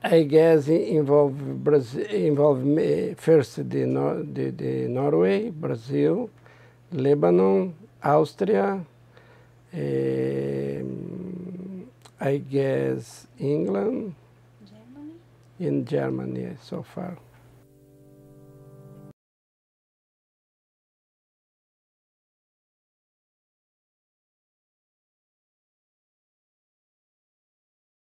I guess involve Brazil, first the Norway, Brazil, Lebanon, Austria, I guess England, Germany? In Germany so far.